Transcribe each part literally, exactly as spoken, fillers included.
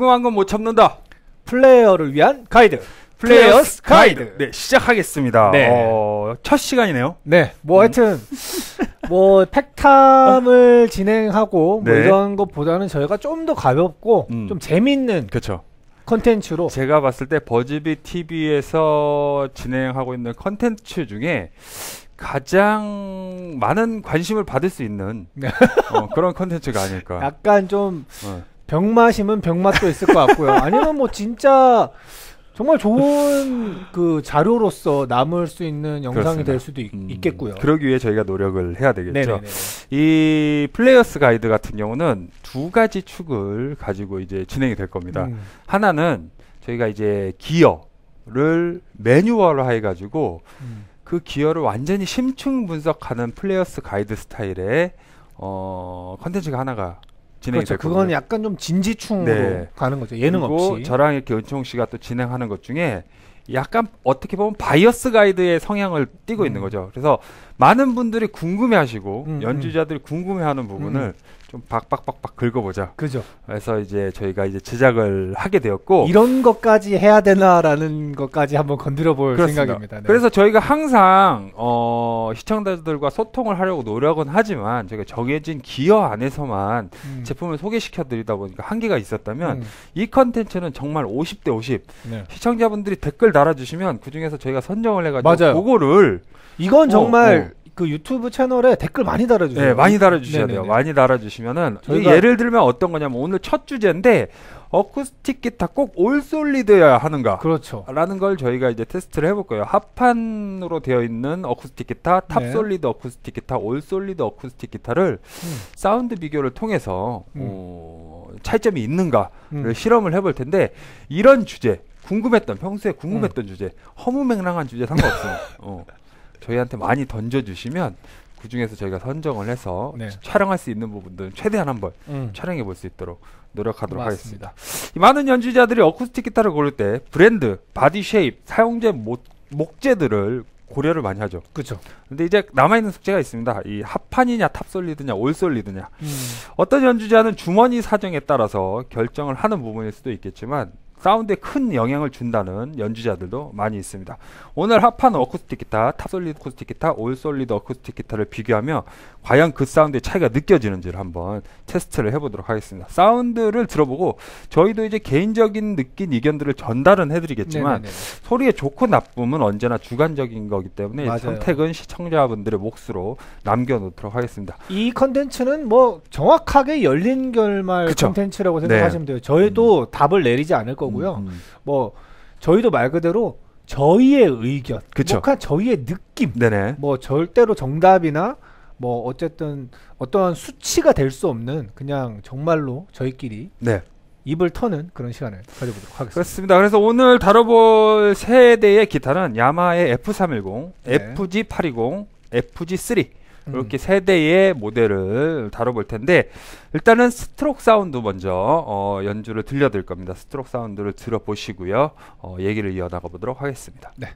궁금한 건 못 참는다. 플레이어를 위한 가이드. 플레이어스 가이드. 가이드. 네, 시작하겠습니다. 네. 어, 첫 시간이네요. 네, 뭐 음. 하여튼 뭐 팩탐을 진행하고 네. 뭐 이런 것보다는 저희가 좀 더 가볍고 음. 좀 재밌는 그렇죠. 컨텐츠로 제가 봤을 때 버즈비 티비에서 진행하고 있는 컨텐츠 중에 가장 많은 관심을 받을 수 있는 어, 그런 컨텐츠가 아닐까. 약간 좀 어. 병맛이면 병맛도 있을 것 같고요. 아니면 뭐 진짜 정말 좋은 그 자료로서 남을 수 있는 영상이 그렇습니다. 될 수도 있, 음, 있겠고요. 그러기 위해 저희가 노력을 해야 되겠죠. 네네네네. 이 플레이어스 가이드 같은 경우는 두 가지 축을 가지고 이제 진행이 될 겁니다. 음. 하나는 저희가 이제 기어를 매뉴얼화 해가지고 음. 그 기어를 완전히 심층 분석하는 플레이어스 가이드 스타일의 어, 컨텐츠가 하나가 그렇죠. 그건 약간 좀 진지충으로 네. 가는 거죠. 예능 없이. 저랑 이렇게 은총 씨가 또 진행하는 것 중에 약간 어떻게 보면 바이어스 가이드의 성향을 띠고 음. 있는 거죠. 그래서 많은 분들이 궁금해하시고 음, 연주자들이 음. 궁금해하는 부분을 음. 좀 박박박박 긁어보자. 그죠. 그래서 이제 저희가 이제 제작을 하게 되었고 이런 것까지 해야 되나라는 것까지 한번 건드려볼 그렇습니다. 생각입니다. 네. 그래서 저희가 항상 어, 시청자들과 소통을 하려고 노력은 하지만 저희가 정해진 기어 안에서만 음. 제품을 소개시켜드리다 보니까 한계가 있었다면 음. 이 컨텐츠는 정말 오십 대 오십 네. 시청자분들이 댓글 달아주시면 그 중에서 저희가 선정을 해가지고 맞아요. 그거를 이건 정말 어, 어. 그 유튜브 채널에 댓글 많이 달아주세요. 네, 많이 달아주셔야 네네네. 돼요. 많이 달아주시면은 예를 들면 어떤 거냐면 오늘 첫 주제인데 어쿠스틱 기타 꼭 올솔리드여야 하는가? 그렇죠. 라는 걸 저희가 이제 테스트를 해볼 거예요. 합판으로 되어 있는 어쿠스틱 기타, 탑솔리드 네. 어쿠스틱 기타, 올솔리드 어쿠스틱 기타를 음. 사운드 비교를 통해서 음. 어, 차이점이 있는가를 음. 실험을 해볼 텐데 이런 주제, 궁금했던 평소에 궁금했던 음. 주제, 허무맹랑한 주제 상관없어요. 어. 저희한테 많이 던져주시면 그 중에서 저희가 선정을 해서 네. 촬영할 수 있는 부분들은 최대한 한번 음. 촬영해 볼 수 있도록 노력하도록 맞습니다. 하겠습니다. 이 많은 연주자들이 어쿠스틱 기타를 고를 때 브랜드, 바디 쉐입, 사용제 목, 목재들을 고려를 많이 하죠. 그렇죠. 근데 이제 남아있는 숙제가 있습니다. 이 합판이냐 탑솔리드냐 올솔리드냐. 음. 어떤 연주자는 주머니 사정에 따라서 결정을 하는 부분일 수도 있겠지만 사운드에 큰 영향을 준다는 연주자들도 많이 있습니다. 오늘 합판 어쿠스틱 기타, 탑솔리드 어쿠스틱 기타, 올솔리드 어쿠스틱 기타를 비교하며 과연 그 사운드의 차이가 느껴지는지를 한번 테스트를 해보도록 하겠습니다. 사운드를 들어보고 저희도 이제 개인적인 느낀 의견들을 전달은 해드리겠지만 네네네. 소리의 좋고 나쁨은 언제나 주관적인 거기 때문에 맞아요. 선택은 시청자분들의 몫으로 남겨놓도록 하겠습니다. 이 컨텐츠는 뭐 정확하게 열린 결말 그쵸? 컨텐츠라고 생각하시면 네. 돼요. 저희도 음. 답을 내리지 않을 거고요. 음, 음. 뭐 저희도 말 그대로 저희의 의견, 그쵸. 뭐 저희의 느낌, 네네. 뭐 절대로 정답이나 뭐 어쨌든 어떠한 수치가 될 수 없는 그냥 정말로 저희끼리 네. 입을 터는 그런 시간을 가져보도록 하겠습니다. 그렇습니다. 그래서 오늘 다뤄볼 세 대의 기타는 야마하의 에프 삼백십, 네. 에프지 팔백이십, 에프지 쓰리 이렇게 음. 세 대의 모델을 다뤄볼 텐데 일단은 스트록 사운드 먼저 어, 연주를 들려드릴 겁니다. 스트록 사운드를 들어보시고요. 어, 얘기를 이어나가 보도록 하겠습니다. 네.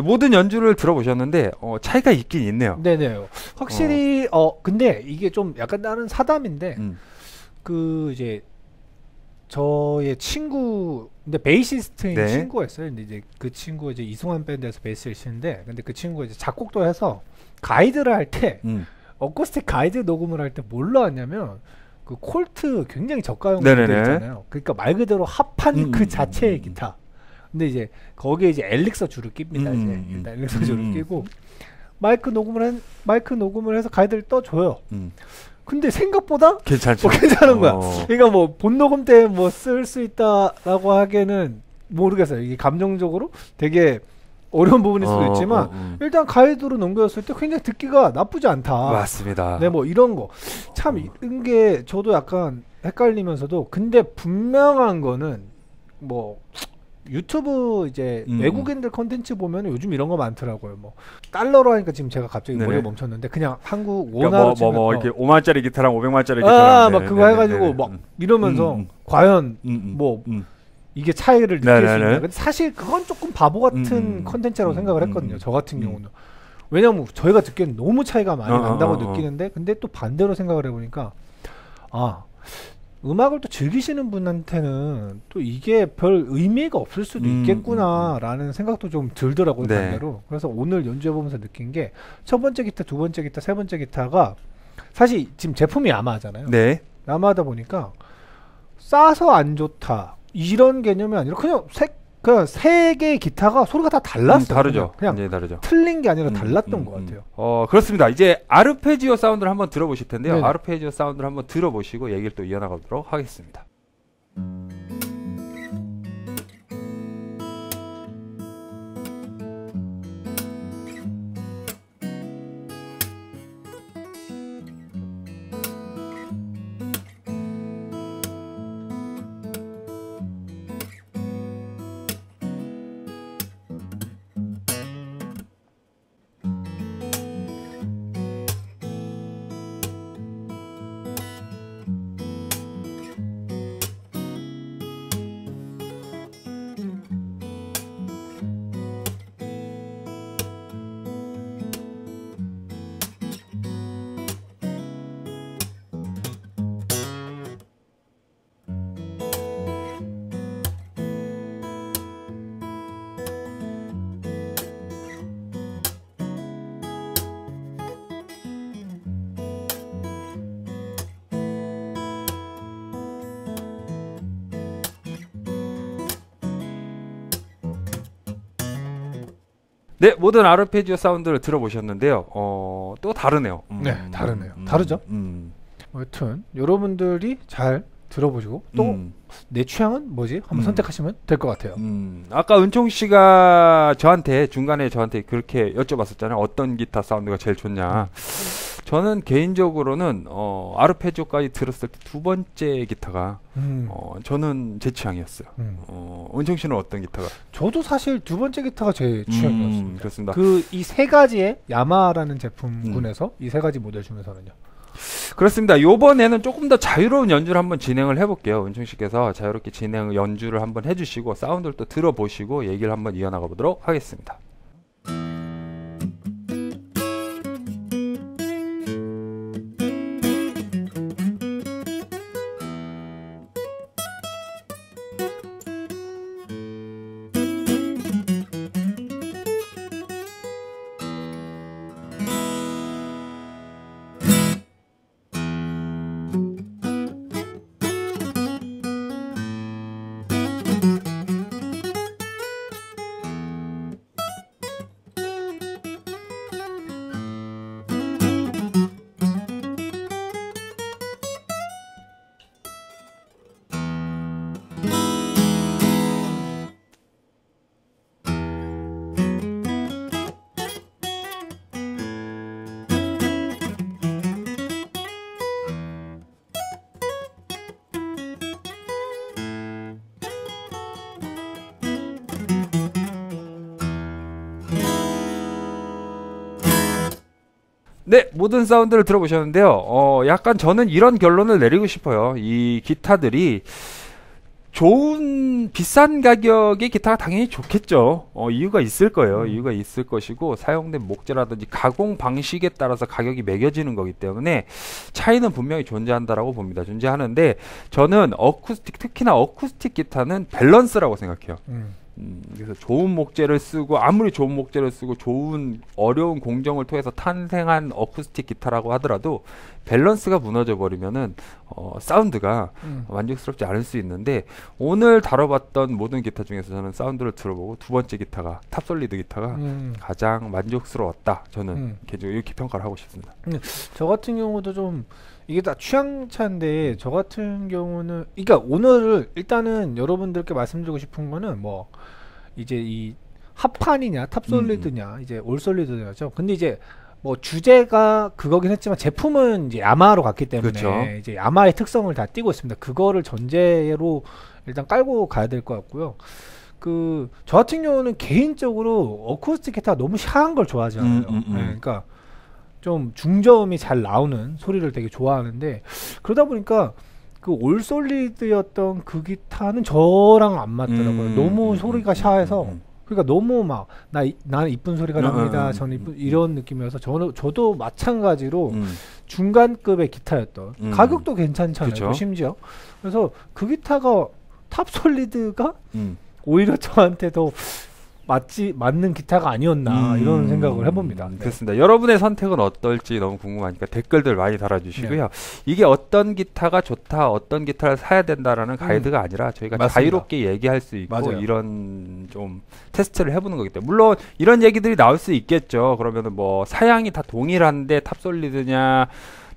모든 연주를 들어보셨는데 어, 차이가 있긴 있네요. 네네. 확실히 어, 어 근데 이게 좀 약간 다른 사담인데 음. 그 이제 저의 친구 근데 베이시스트인 네. 친구였어요. 근데 이제 그 친구 이제 이승환 밴드에서 베이스를 치는데 근데 그 친구가 이제 작곡도 해서 가이드를 할 때 음. 어쿠스틱 가이드 녹음을 할 때 뭘로 하냐면 그 콜트 굉장히 저가형 기타들 있잖아요. 그러니까 말 그대로 합한 음, 그 자체의 음, 기타. 근데 이제 거기에 이제 엘릭서 줄을 낍니다. 음, 이제 음, 일단 엘릭서 음, 줄을 끼고 마이크 녹음을 한 마이크 녹음을 해서 가이드를 떠줘요. 음. 근데 생각보다 괜찮죠. 뭐 괜찮은 거야. 어. 그러니까 뭐 본 녹음 때 뭐 쓸 수 있다라고 하기에는 모르겠어요. 이게 감정적으로 되게 어려운 부분일 수도 어, 있지만 어, 음. 일단 가이드로 넘겼을 때 굉장히 듣기가 나쁘지 않다. 맞습니다. 네, 뭐 이런 거 참 이런 게 저도 약간 헷갈리면서도 근데 분명한 거는 뭐 유튜브 이제 음. 외국인들 컨텐츠 보면 요즘 이런 거 많더라고요. 뭐 달러로 하니까 지금 제가 갑자기 머리가 멈췄는데 그냥 한국 원화로 그러니까 치면 뭐, 뭐, 뭐 이렇게 오만짜리 기타랑 오백만짜리 기타랑 아, 막 그거 해가지고 막 이러면서 음. 과연 음. 뭐 음. 이게 차이를 느낄 네네네. 수 있나? 근데 사실 그건 조금 바보 같은 음, 컨텐츠라고 음, 생각을 했거든요. 음, 저 같은 음. 경우는. 왜냐면 저희가 듣기에는 너무 차이가 많이 어, 난다고 어, 어, 느끼는데 근데 또 반대로 생각을 해보니까 아 음악을 또 즐기시는 분한테는 또 이게 별 의미가 없을 수도 음, 있겠구나라는 음, 생각도 좀 들더라고요. 네. 반대로. 그래서 오늘 연주해보면서 느낀 게 첫 번째 기타, 두 번째 기타, 세 번째 기타가 사실 지금 제품이 야마하잖아요. 네. 야마하다 보니까 싸서 안 좋다 이런 개념이 아니라 그냥 세, 그냥 세 개의 기타가 소리가 다 달랐어요. 음, 다르죠. 그냥, 그냥 다르죠. 틀린 게 아니라 음, 달랐던 음, 것 같아요. 어 그렇습니다. 이제 아르페지오 사운드를 한번 들어보실 텐데요. 네네. 아르페지오 사운드를 한번 들어보시고 얘기를 또 이어나가도록 하겠습니다. 네, 모든 아르페지오 사운드를 들어보셨는데요. 어, 또 다르네요. 음, 네, 다르네요. 음, 다르죠? 음. 여튼 여러분들이 잘 들어보시고 또 내 음. 취향은 뭐지? 한번 음. 선택하시면 될 것 같아요. 음. 아까 은총 씨가 저한테 중간에 저한테 그렇게 여쭤봤었잖아요. 어떤 기타 사운드가 제일 좋냐. 저는 개인적으로는 어, 아르페지오까지 들었을 때 두 번째 기타가 음. 어, 저는 제 취향이었어요. 음. 어, 은총 씨는 어떤 기타가? 저도 사실 두 번째 기타가 제 취향이었습니다. 음, 그렇습니다. 그 이 세 가지의 야마라는 제품군에서 음. 이 세 가지 모델 중에서는요. 그렇습니다. 요번에는 조금 더 자유로운 연주를 한번 진행을 해볼게요. 은총 씨께서 자유롭게 진행 연주를 한번 해주시고 사운드를 또 들어보시고 얘기를 한번 이어나가 보도록 하겠습니다. 네, 모든 사운드를 들어보셨는데요. 어, 약간 저는 이런 결론을 내리고 싶어요. 이 기타들이 좋은 비싼 가격의 기타가 당연히 좋겠죠. 어, 이유가 있을 거예요. 음. 이유가 있을 것이고 사용된 목재라든지 가공 방식에 따라서 가격이 매겨지는 거기 때문에 차이는 분명히 존재한다라고 봅니다. 존재하는데 저는 어쿠스틱, 특히나 어쿠스틱 기타는 밸런스라고 생각해요. 음. 음, 그래서 좋은 목재를 쓰고 아무리 좋은 목재를 쓰고 좋은 어려운 공정을 통해서 탄생한 어쿠스틱 기타라고 하더라도 밸런스가 무너져 버리면은 어, 사운드가 음. 만족스럽지 않을 수 있는데 오늘 다뤄봤던 모든 기타 중에서 저는 사운드를 들어보고 두 번째 기타가 탑솔리드 기타가 음. 가장 만족스러웠다. 저는 음. 개인적으로 이렇게 평가를 하고 싶습니다. 음, 저 같은 경우도 좀 이게 다 취향차인데 저 같은 경우는 그러니까 오늘 일단은 여러분들께 말씀드리고 싶은 거는 뭐 이제 이 합판이냐 탑솔리드냐 음. 이제 올솔리드냐죠. 근데 이제 뭐 주제가 그거긴 했지만 제품은 이제 야마하로 갔기 때문에 그렇죠. 이제 야마의 특성을 다 띄고 있습니다. 그거를 전제로 일단 깔고 가야 될 것 같고요. 그 저 같은 경우는 개인적으로 어쿠스틱 기타가 너무 샤한 걸 좋아하지 않아요. 음, 음, 음. 네, 그러니까 좀 중저음이 잘 나오는 소리를 되게 좋아하는데 그러다 보니까 그 올솔리드였던 그 기타는 저랑 안 맞더라고요. 음, 너무 음, 소리가 샤해서 음, 그러니까 너무 막 나 나는 이쁜 소리가 음, 납니다. 음, 저는 이쁜, 이런 느낌이어서 저는 저도 마찬가지로 음. 중간급의 기타였던 음. 가격도 괜찮잖아요. 그쵸? 심지어 그래서 그 기타가 탑솔리드가 음. 오히려 저한테 더 맞지 맞는 기타가 아니었나 음, 이런 생각을 해봅니다. 네. 그렇습니다. 여러분의 선택은 어떨지 너무 궁금하니까 댓글들 많이 달아주시고요. 네. 이게 어떤 기타가 좋다, 어떤 기타를 사야 된다라는 가이드가 음, 아니라 저희가 맞습니다. 자유롭게 얘기할 수 있고 맞아요. 이런 좀 테스트를 해보는 거기 때문에 물론 이런 얘기들이 나올 수 있겠죠. 그러면은 뭐 사양이 다 동일한데 탑솔리드냐,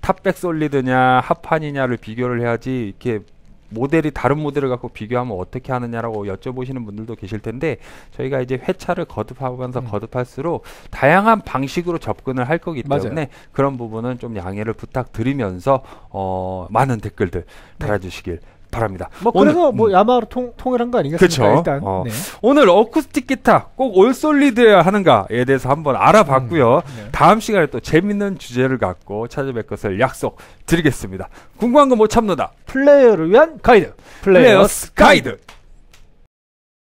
탑백솔리드냐, 합판이냐를 비교를 해야지 이렇게. 모델이 다른 모델을 갖고 비교하면 어떻게 하느냐라고 여쭤보시는 분들도 계실 텐데 저희가 이제 회차를 거듭하면서 음. 거듭할수록 다양한 방식으로 접근을 할 거기 때문에 맞아요. 그런 부분은 좀 양해를 부탁드리면서 어, 많은 댓글들 달아주시길 네. 바랍니다. 뭐 오늘, 그래서 뭐 음. 야마하로 통, 통일한 거 아니겠습니까? 그쵸? 일단 어. 네. 오늘 어쿠스틱 기타 꼭 올솔리드여야 하는가에 대해서 한번 알아봤고요. 음. 네. 다음 시간에 또 재밌는 주제를 갖고 찾아뵐 것을 약속드리겠습니다. 궁금한 거 못 참는다. 플레이어를 위한 가이드. 플레이어스 가이드.